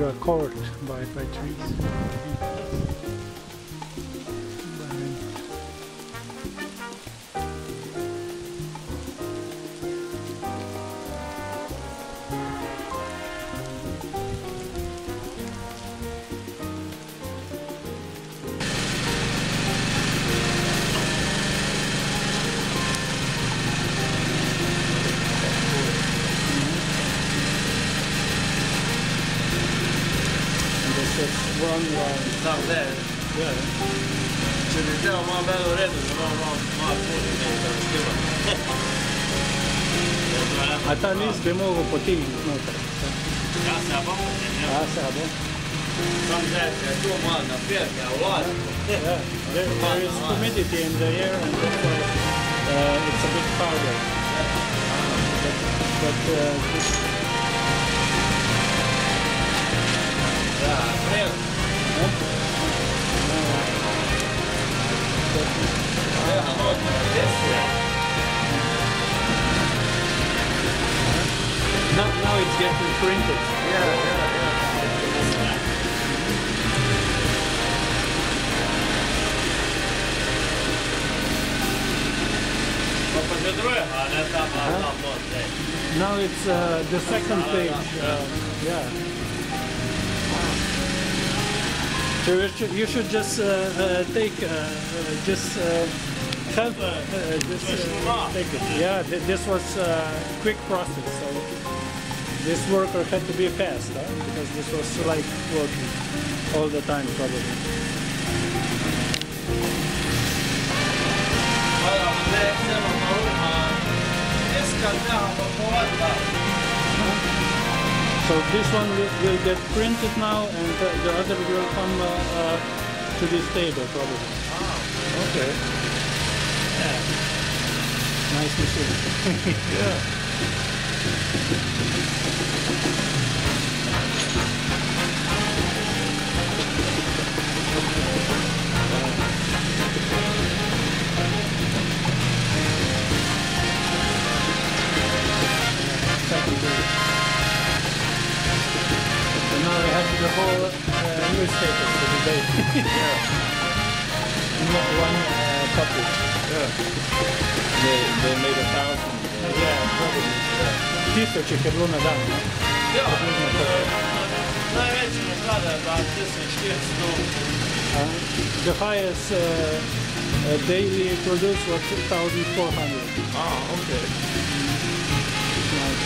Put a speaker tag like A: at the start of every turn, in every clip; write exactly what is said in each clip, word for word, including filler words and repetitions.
A: you are caught by, by trees. One line.
B: Down there.
A: Yeah.
B: Så det där man väl är rädd så man man man får det inte att skriva.
A: А та лист би могу пойти внутрь.
B: Ja, se va.
A: А, сяду.
B: Some days I do man a fair a lot.
A: Yeah. There, there is humidity in the air and therefore uh, it's a bit harder. But, but uh, this
B: Ja, fred. Ja, han har det.
A: Now, now it's getting printed.
B: Yeah, yeah, yeah.
A: Now it's uh, the second page. Uh, yeah. So you should, you should just uh, uh, take, uh, uh, just uh, have, uh, uh, just uh, take it. Yeah, th this was a quick process. So this worker had to be fast, huh? Because this was like working all the time probably. So this one will, will get printed now, and uh, the other will come uh, uh, to this table probably.
B: Ah, okay.
A: Yeah. Nice machine.
B: Yeah.
A: Now we have the whole uh, newspaper for the day.
B: Yeah.
A: Not one uh, copy.
B: Yeah. They, they made a thousand.
A: Uh, yeah, probably. Тысячи ih je bilo na dan, no?
B: Ja, najveći naklada je dva tisoč štiristo.
A: The highest uh, uh, daily produce was two thousand four hundred.
B: Ah, okay.
A: Nice.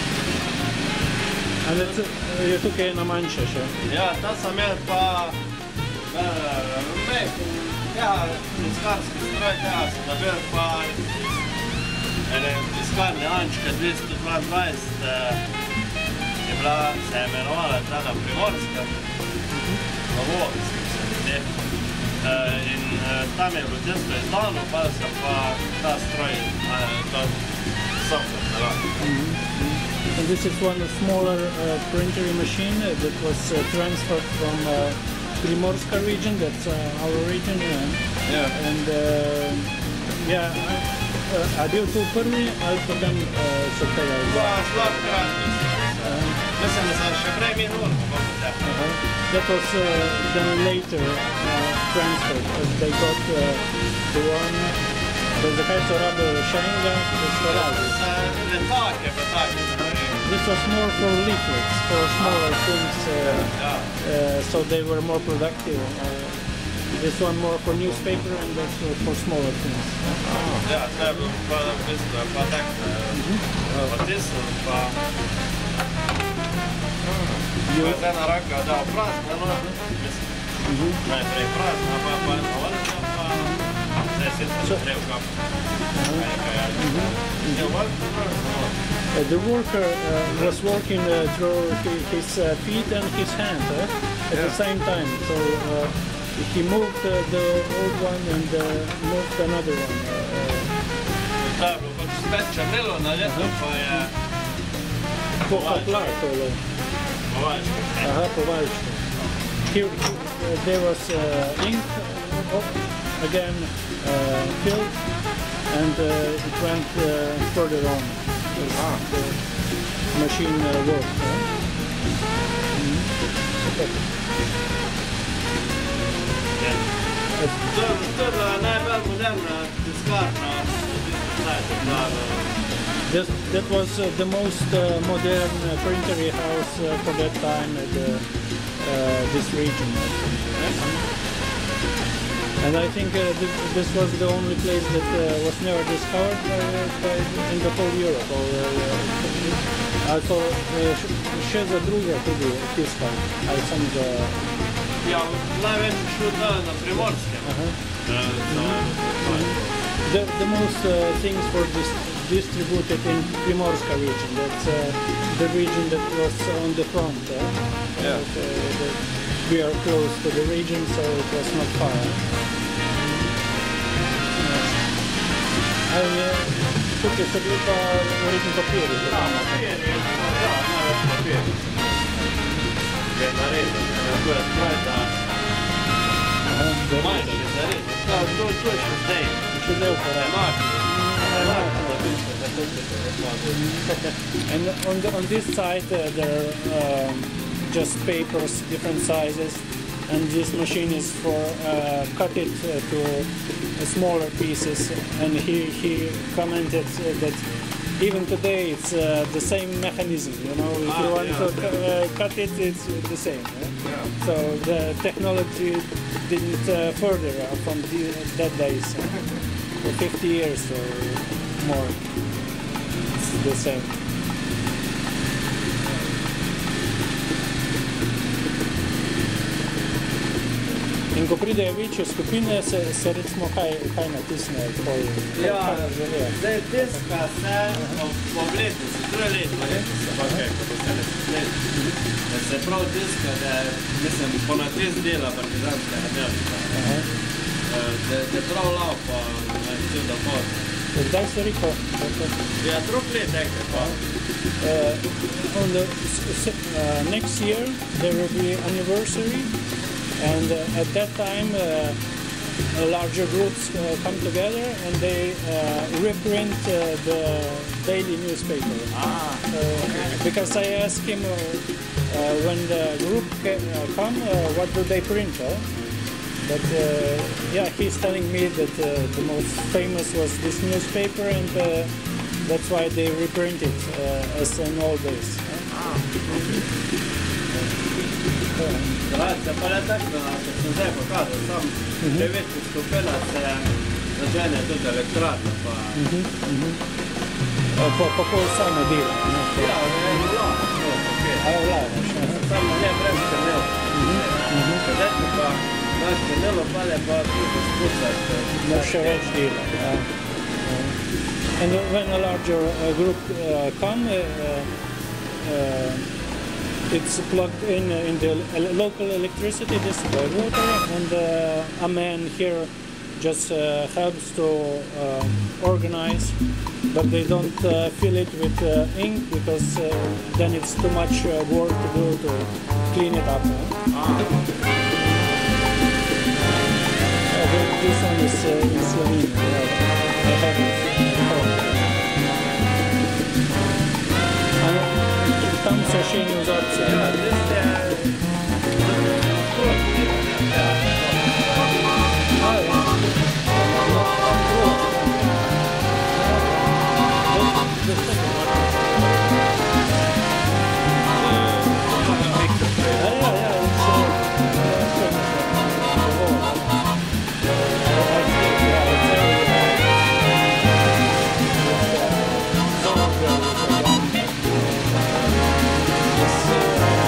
A: And it's, uh, je tukaj na manjše še.
B: Ja, ta sam imel pa mek, ja, tiskarski stroj, ja, sam nabil pa ene tiskarne Ančka dvesto dvaindvajset je bila, se je imenovala tada Primorska, Novoviska se je in tam je bilo tisto izdano, pa sem pa ta stroj, to sam sem naravil.
A: And this is one smaller uh, printer machine uh, that was uh, transferred from uh, Primorska region, that's uh, our region. Yeah.
B: Yeah.
A: And uh, yeah, uh, a bil tu prvi ali potem uh, so tega
B: Pa slab kratki. Mislim, da sem še prej minul,
A: uh-huh. That was uh, then later uh, transferred as they got uh, the one. Zakaj so rabili še enega, da so rabili?
B: Letake, letake.
A: This was more for leaflets, for smaller things, uh,
B: Yeah.
A: uh, so they were more productive. Uh, this one more for newspaper and this one for smaller things.
B: Ja, to je bilo pa v bistvu pa tak, pa tisto, pa je ena raka dal prazna, no, mislim, najprej prazna, pa pa ena vrta, pa zdaj se sem treba kapo. Ja, vrta prazna, no.
A: Uh, the worker uh, was working uh, through his uh, feet and his hand uh, at
B: Yeah.
A: the same time. So uh, he moved uh, the old one and uh, moved another one. Uh,
B: To je bilo pač spet črnilo na leto, pa je
A: po kaplar, tole.
B: povaljško.
A: Aha, povaljško. Here, uh, there was uh, ink uh, again uh, filled, and uh, it went uh, further on. Ah. The machine uh, worked. Huh? Mm-hmm.
B: Tur, tur ne vēl moderna tiskarna,
A: This, that was uh, the most uh, modern uh, printer house uh, for that time at uh, uh, this region. And I think uh, th this was the only place that uh, was never discovered by, by, in the whole Europe. Or, uh, also, ще за друге туди тиска, а сам за...
B: Ja, najveći šut na Primorskem.
A: The, the most uh, things were dis distributed in Primorska region. That's uh, the region that was on the front. Uh,
B: Yeah.
A: and, uh, the, we are close to the region, so it was not far. Ali tukaj so bili pa verjetno papiri.
B: Da, papiri, da, največ papiri. Je naredil, to je stroj za manjši zared. Da, to, to je še zdaj.
A: Še zdaj uporablja.
B: Enako.
A: And on, the, on this side uh, there are um, just papers, different sizes, and this machine is for uh, cut it uh, to uh, smaller pieces. And he, he commented uh, that even today it's uh, the same mechanism, you know, if
B: Ah,
A: you want
B: yeah.
A: to cu- uh, cut it, it's the same. Yeah?
B: Yeah.
A: So the technology didn't uh, further uh, from the, that days, uh, for fifty years or more, it's the same. In ko pridejo večje skupine, se, se recimo kaj, kaj natisne, kaj,
B: Ja,
A: kaj želijo.
B: zdaj tiska se ob letu, se tri leta, leto se pa kaj, ko se ne let. Da se prav tiska, da mislim, ponatis dela partizanskega delnika.
A: Aha.
B: Da je prav laupa, cel da pot.
A: Kdaj si rekel?
B: Ja, drug let ekaj pa.
A: Uh, on the s- s- uh, next year there will be anniversary, and uh, at that time uh, uh, larger groups uh, come together and they uh, reprint uh, the daily newspaper.
B: Ah,
A: Uh, because I asked him uh, uh, when the group ca- uh, come, uh, what do they print? Huh? But uh, yeah, he's telling me that uh, the most famous was this newspaper, and uh, that's why they reprint it uh, as in old days.
B: da, se pa le tako, da sem zdaj pokazal, sam devet skupina se začene tudi elektrarna pa...
A: Uh, po, po pol samo dela. Ne?
B: Ja, ne, ne, vlada, to, okej.
A: A vladaš? Aha.
B: Samo ne brez kanel. Kadetno pa naš kanelo pale pa tudi spucati.
A: No, še več dela. Ja. Uh, And when a larger uh, group uh, come, uh, uh, it's plugged in uh, in the el- local electricity, this by water, and uh, a man here just uh, helps to uh, organize, but they don't uh, fill it with uh, ink because uh, then it's too much uh, work to do to clean it up. Huh? Uh, th- this one is uh, in Slovenia. Uh, I have it. Tam so še eni vzorci.
B: Ja, tiste...
A: A, ja. Ja, ja, ja, it's, uh, Yes, uh,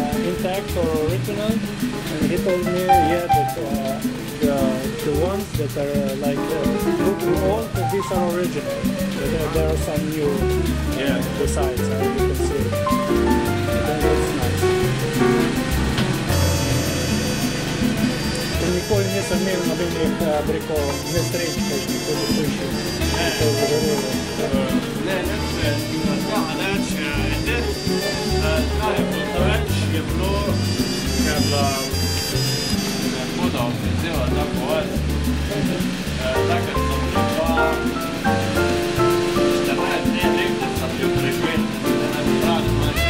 A: uh, intact or original, and he told me, yeah, that uh, the, the ones that are uh, like uh, looking old, that these are original. But there, there are some new
B: Yeah.
A: besides, uh, you can see. But then that's nice. Ніколи не самим на вільних абрико не стрічкою, ніколи пишу.
B: Ne, neće, ja, neće, ide, taj putoveć je bilo, kada me voda oprizila tako ovaj, tako sam ljubao, četrnaest dni negdje sam ljub preživio, da ne bi radi manje.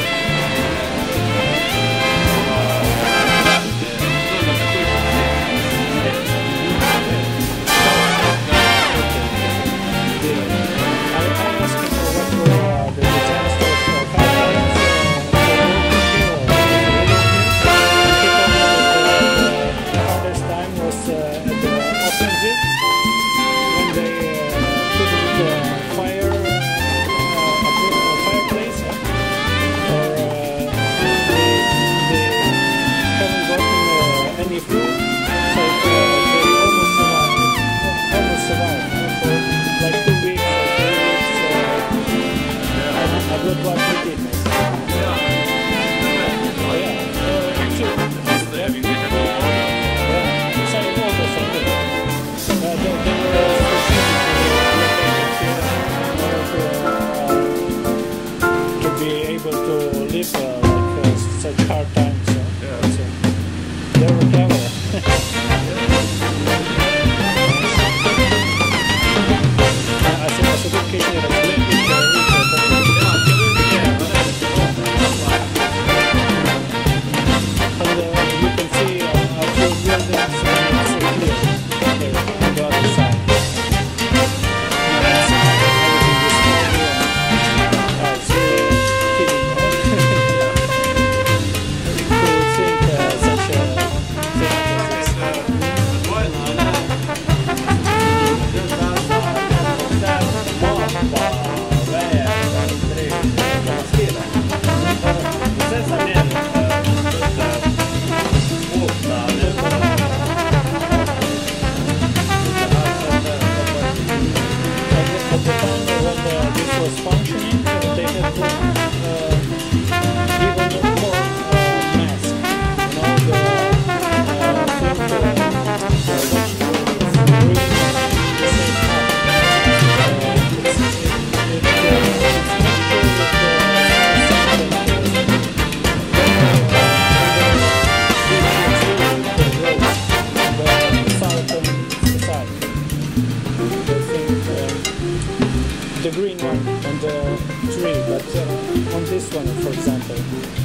A: The green one on the tree, but uh, on this one, for example,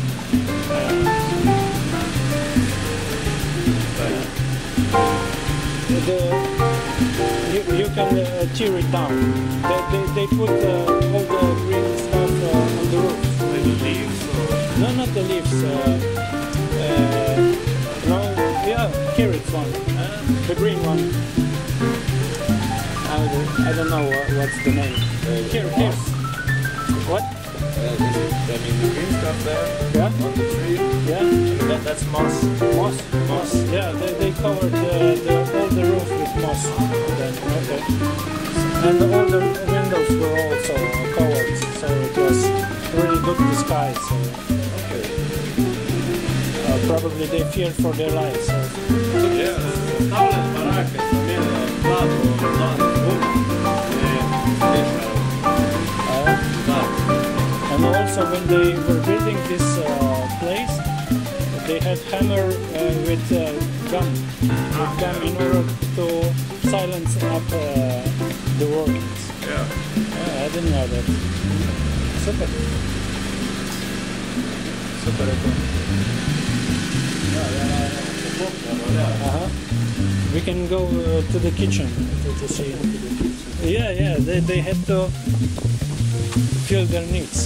A: uh, the, you, you can uh, tear it down. They, they, they put uh, all the green stuff uh, on the roof.
B: The leaves or?
A: No, not the leaves. Uh, uh, no, yeah, here it's one. Uh, the green one. I don't, I don't know what, what's the name. Uh, here, here. What?
B: Uh, this is, I mean, the green stuff there
A: Yeah?
B: on the tree.
A: Yeah?
B: That, that's moss.
A: Moss? Moss. Yeah, they, they covered the, the, all the roof with moss. Then, okay. And all the windows were also covered, so it was really good disguise. So.
B: Okay.
A: Uh, probably they feared for their lives. So.
B: Yeah, stavljam barake sa mene hladno na zvuk
A: And also when they were building this uh, place, they had hammer uh, with uh, gun, with gun in order to silence up uh, the workings.
B: Yeah.
A: Yeah, I didn't know that. Super. Super. Uh-huh. We can go uh, to the kitchen to, to see. Yeah, yeah, they, they had to fill their needs.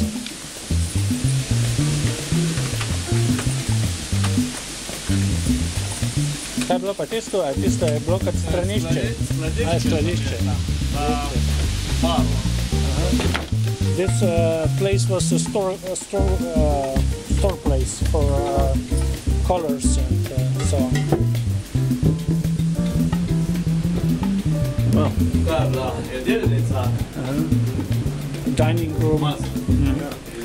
A: Kaj je bilo pa tisto? A tisto je bilo kot stranišče? A je skladišče. This uh, place was a store, a store, uh, store place. brushes for uh, colors and uh, so on. Well, uh-huh. Dining room. Mm-hmm.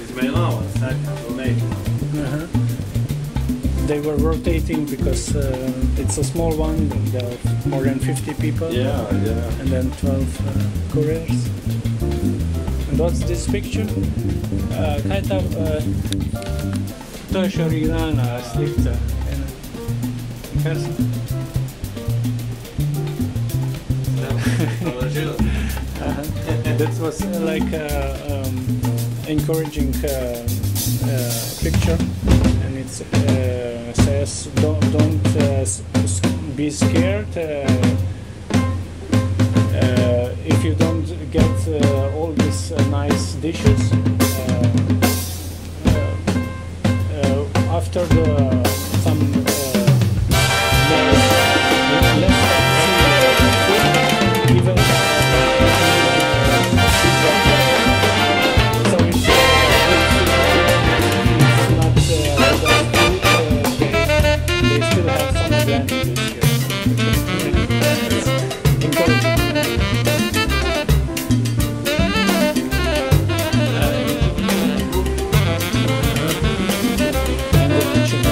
A: Uh-huh. They were rotating because uh, it's a small one. There are more than fifty people.
B: Yeah, yeah.
A: And then twelve uh, couriers. And what's this picture? Uh, kind of uh, to je originalna slika. Uh-huh. That was uh, like uh, um, encouraging uh, uh, picture, and it uh, says don't don't uh, be scared uh, uh, if you don't get uh, all these uh, nice dishes. Uh, uh, uh, after the some uh, less even. So it's, uh, it's not uh, that good, uh, they, they still have some advantages here. It's encouraging. And the kitchen.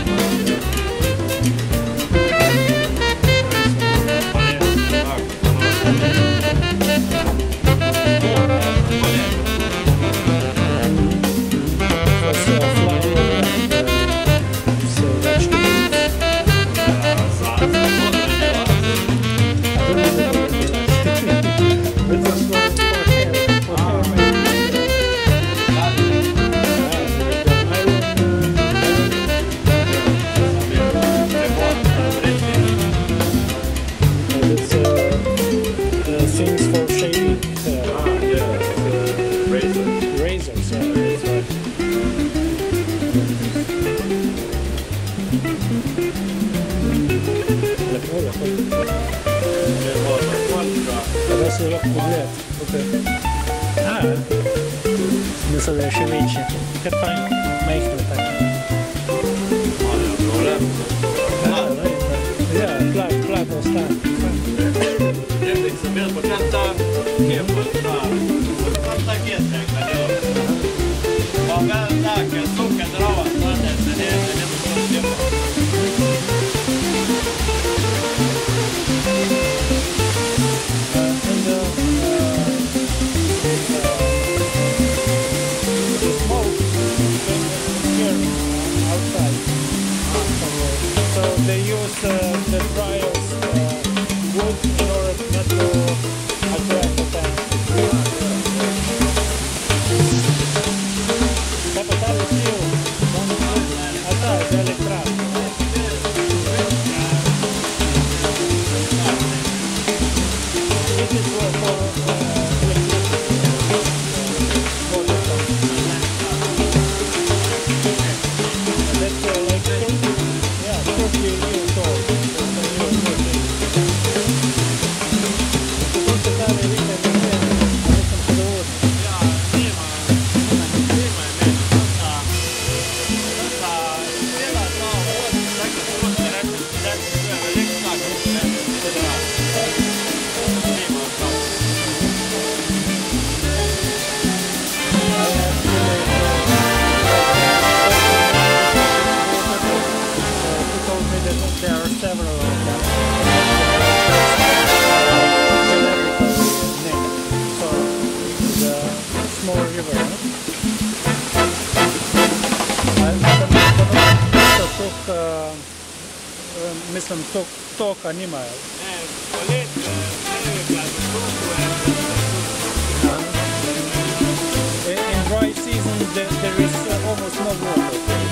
A: Nu sobie się wyjdzie. Cât fain, mai este fain. Ja, plac, plac ăsta.
B: Trebuie să merg pe canta, e pe ăsta, pe canta chestia, ca de ăla. Avea, da, că sunt că drăua, toate, să ne vedem cu timpul.
A: They use uh, the dryers uh, wood in order not to attract the fan. Capitale tiu, asta de electrat. This is for, for uh, there are several of them. So it's a small river. Mislim, toka nimajo. In dry season there, there is uh, almost no water.